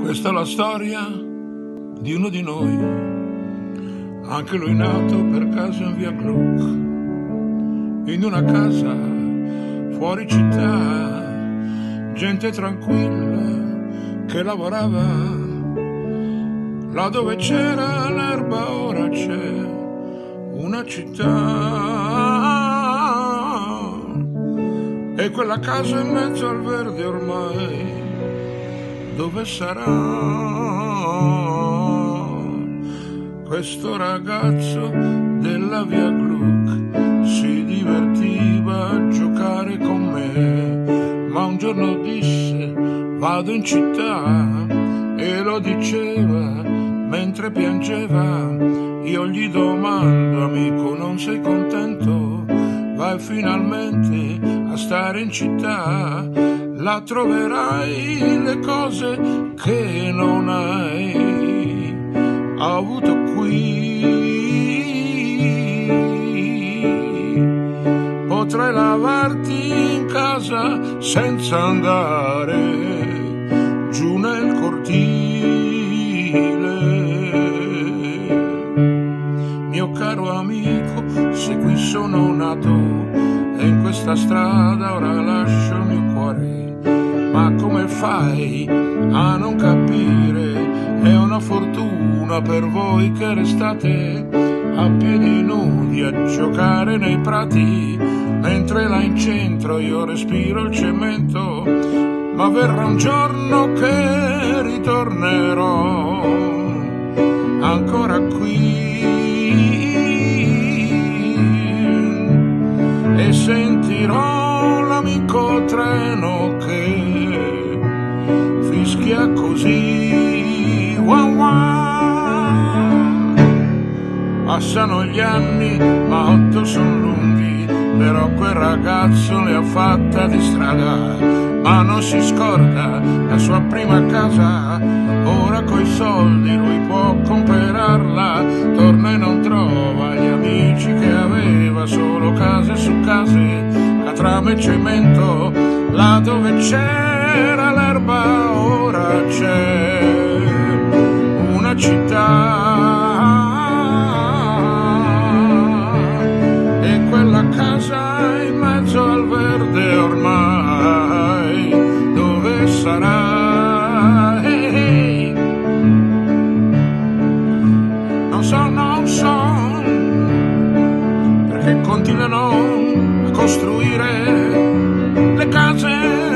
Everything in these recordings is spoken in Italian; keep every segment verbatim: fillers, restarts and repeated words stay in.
Questa è la storia di uno di noi, anche lui nato per caso in via Gluck, in una casa fuori città, gente tranquilla che lavorava, là dove c'era l'erba ora c'è una città, e quella casa in mezzo al verde ormai dove sarà? Questo ragazzo della via Gluck si divertiva a giocare con me, ma un giorno disse vado in città, e lo diceva mentre piangeva. Io gli domando, amico, non sei contento? Vai finalmente a stare in città, là troverai le cose che non hai avuto qui. Potrai lavarti in casa senza andare giù nel cortile. Mio caro amico, se qui sono nato e in questa strada ora lascio il mio cuore, ma come fai a non capire? È una fortuna per voi che restate a piedi nudi a giocare nei prati, mentre là in centro io respiro il cemento. Ma verrà un giorno che ritornerò ancora qui e sentirò l'amico treno che fischia così. Wow, wow. Passano gli anni, ma otto sono lunghi, però quel ragazzo ne ha fatta di strada, ma non si scorda la sua prima casa. Ora coi soldi lui può comprarla, torna e non trova gli amici che aveva, solo case su case, catrame e cemento. Là dove c'era l'erba ora c'è una città, e quella casa in mezzo al verde ormai dove sarà? Hey, hey. Non so, non so perché continuano a costruire le case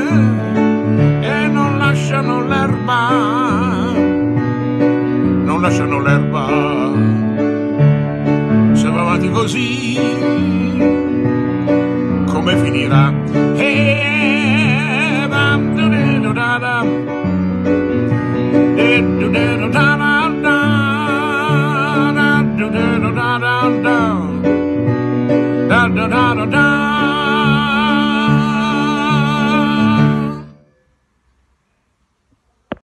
e non lasciano l'erba, non lasciano l'erba. Se va avanti così, come finirà? Eh, bam, du, de, du, da, da. De, du, de, du, da, da, da. Da, du, de, du, da, da, da. Da, da, da, da, da.